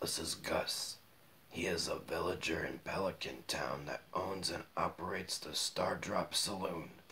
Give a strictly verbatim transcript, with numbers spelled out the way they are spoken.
This is Gus. He is a villager in Pelican Town that owns and operates the Stardrop Saloon.